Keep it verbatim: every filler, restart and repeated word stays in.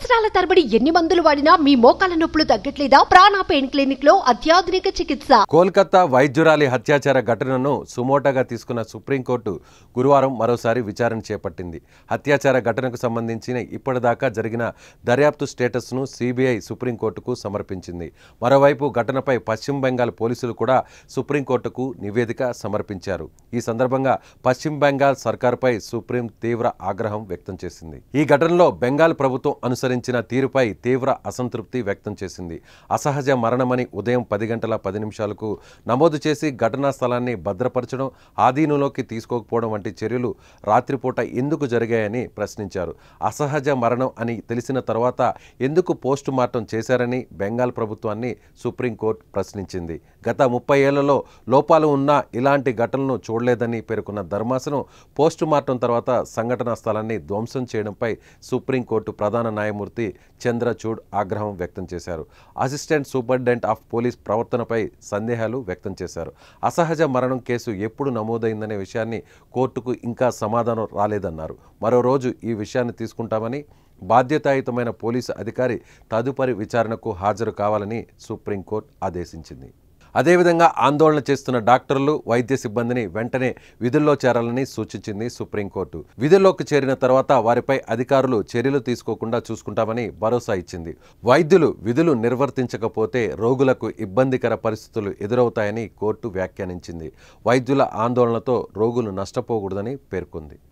సంవత్సరాల తరబడి ఎన్ని మందులు వాడినా మీ మోకాల నొప్పులు తగ్గట్లేదా? ప్రాణ పెయిన్ క్లినిక్ లో అత్యాధునిక చికిత్స. కోల్కతా వైద్యురాలి హత్యాచార ఘటనను సుమోటోగా తీసుకున్న సుప్రీంకోర్టు గురువారం మరోసారి విచారణ చేపట్టింది. హత్యాచార ఘటనకు సంబంధించిన ఇప్పటిదాకా జరిగిన దర్యాప్తు స్టేటస్ను సిబిఐ సుప్రీంకోర్టుకు సమర్పించింది. మరోవైపు ఘటనపై పశ్చిమ బెంగాల్ పోలీసులు కూడా సుప్రీంకోర్టుకు నివేదిక సమర్పించారు. ఈ సందర్భంగా పశ్చిమ బెంగాల్ సర్కారుపై సుప్రీం తీవ్ర ఆగ్రహం వ్యక్తం చేసింది. ఈ ఘటనలో బెంగాల్ ప్రభుత్వం అనుసరించిన తీరుపై తీవ్ర అసంతృప్తి వ్యక్తం చేసింది. అసహజ మరణమని ఉదయం పది గంటల పది నిమిషాలకు నమోదు చేసి ఘటనా స్థలాన్ని భద్రపరచడం, ఆధీనంలోకి తీసుకోకపోవడం వంటి చర్యలు రాత్రిపూట ఎందుకు జరిగాయని ప్రశ్నించారు. అసహజ మరణం అని తెలిసిన తర్వాత ఎందుకు పోస్టు మార్టం చేశారని బెంగాల్ ప్రభుత్వాన్ని సుప్రీంకోర్టు ప్రశ్నించింది. గత ముప్పై ఏళ్లలో లోపాలు ఉన్నా ఇలాంటి ఘటనలను చూడలేదని పేర్కొన్న ధర్మాసనం పోస్టు మార్టం తర్వాత సంఘటనా స్థలాన్ని ధ్వంసం చేయడంపై సుప్రీంకోర్టు ప్రధాన న్యాయమూర్తి చంద్రచూడ్ ఆగ్రహం వ్యక్తం చేశారు. అసిస్టెంట్ సూపరింటెండెంట్ ఆఫ్ పోలీస్ ప్రవర్తనపై సందేహాలు వ్యక్తం చేశారు. అసహజ మరణం కేసు ఎప్పుడు నమోదైందనే విషయాన్ని కోర్టుకు ఇంకా సమాధానం రాలేదన్నారు. మరో రోజు ఈ విషయాన్ని తీసుకుంటామని, బాధ్యతాయుతమైన పోలీసు అధికారి తదుపరి విచారణకు హాజరు కావాలని సుప్రీంకోర్టు ఆదేశించింది. అదేవిధంగా ఆందోళన చేస్తున్న డాక్టర్లు, వైద్య సిబ్బందిని వెంటనే విధుల్లో చేరాలని సూచించింది సుప్రీంకోర్టు. విధుల్లోకి చేరిన తర్వాత వారిపై అధికారులు చర్యలు తీసుకోకుండా చూసుకుంటామని భరోసా ఇచ్చింది. వైద్యులు విధులు నిర్వర్తించకపోతే రోగులకు ఇబ్బందికర పరిస్థితులు ఎదురవుతాయని కోర్టు వ్యాఖ్యానించింది. వైద్యుల ఆందోళనతో రోగులు నష్టపోకూడదని పేర్కొంది.